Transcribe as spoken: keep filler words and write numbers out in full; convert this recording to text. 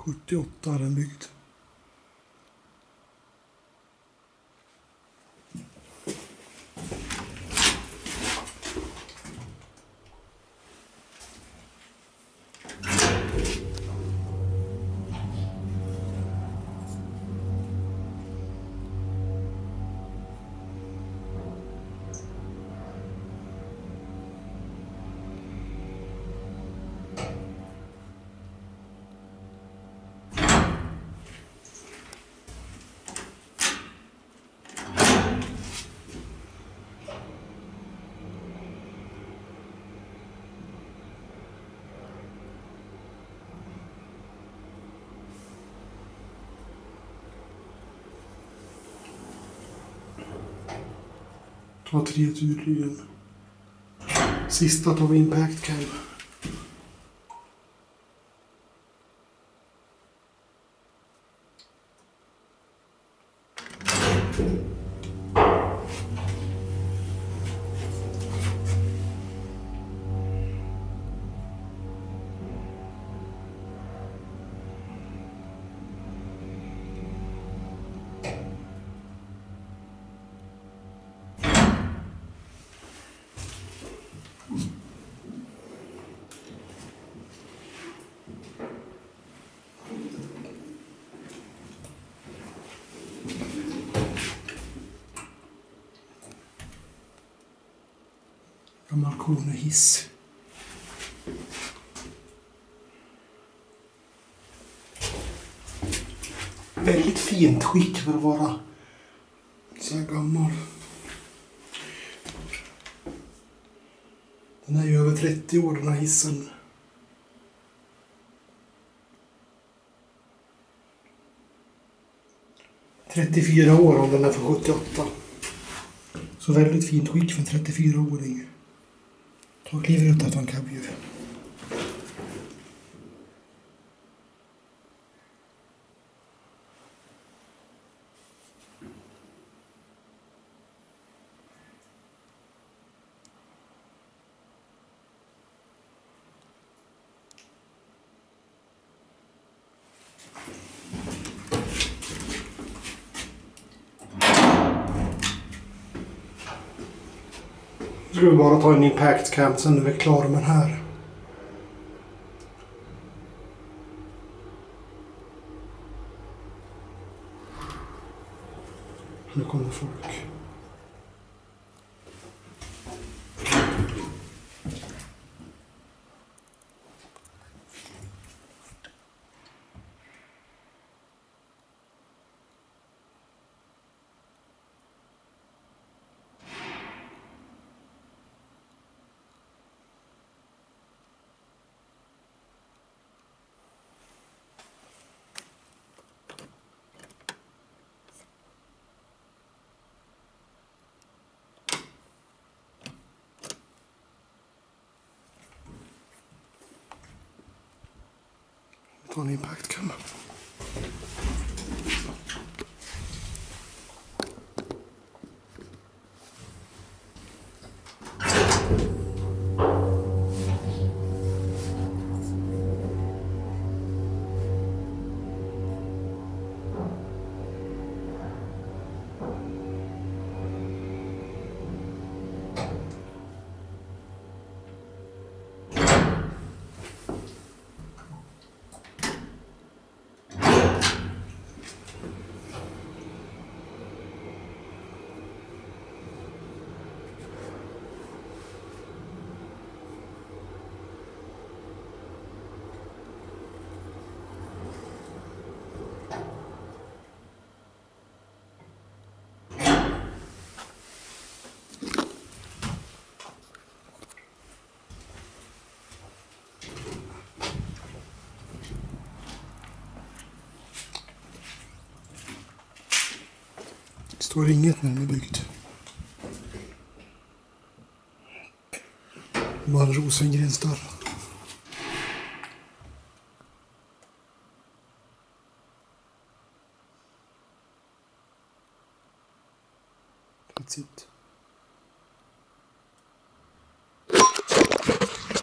sjuttioåtta är den byggd. Ta tre tydligen. Sista tar vi impact cam. Gammal Kone-hiss. Väldigt fint skick för att vara så här gammal. Den är ju över trettio år, den här hissen. trettiofyra år om den är för sjuttioåtta. Så väldigt fint skick för en trettiofyra-åring. Ta och kliver ut efter en kabbdjur. Nu ska vi bara ta en impact cam, sen är vi klara med den här. Nu kommer folk. Ta en impact cam. Det står inget när den är byggd. Bara Rosengrens dörr. That's it.